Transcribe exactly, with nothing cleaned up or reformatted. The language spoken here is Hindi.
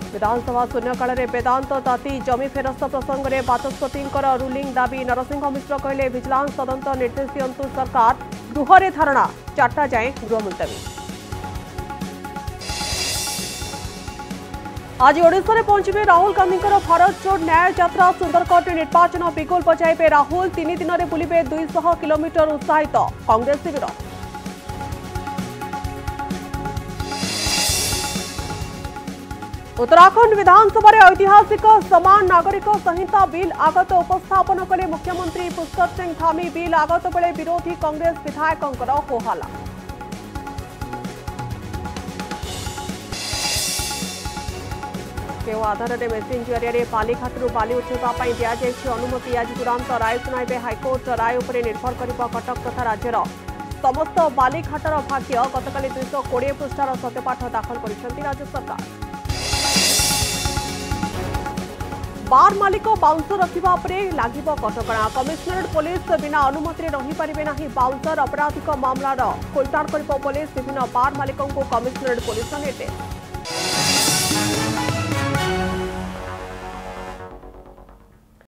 विधानसभा शून्यकाल में वेदांत ताती जमी फेरस्त प्रसंग में बाचस्पति रुलिंग दाबी नरसिंह मिश्र कहले विजिलेंस तदंत निर्देश दिंतु सरकार गृह धारणा चार्टा जाए गृह मुलतवी। आज ओडिशा रे पहुंचे राहुल गांधी भारत जोड़ न्याय यात्रा सुंदरगढ़ निर्वाचन बिगुल बजाइबे राहुल तीन दिन में बुलिबे दुई सौ किलोमीटर उत्साहित कांग्रेस शिविर। उत्तराखंड विधानसभा रे ऐतिहासिक समान नागरिक संहिता बिल आगत उपस्थापन कले मुख्यमंत्री पुष्कर सिंह धामी। बिल आगत बेले विरोधी कांग्रेस विधायकों होहल्ला। केउ आधार में मेसीन जरिए बालीघाटू बाली उठेवा दि अनुमति। आज चूड़ांत राय सुनाइबे हाइकोर्ट। राय उपर निर्भर कर कटक तथा राज्यर समस्त बालीघाटर भाग्य। गतकाली दुई सौ कोड़े पृष्ठार सत्यपाठ दाखल कर राज्य सरकार। बार मालिक बाउंसर रखा लगे कटकणा। कमिशनरेट पुलिस बिना अनुमति रही पारे ना बाउंसर। आपराधिक मामलार खोलताड़ कर पुलिस। विभिन्न बार मालिकों को कमिशनरेट पुलिस निर्देश।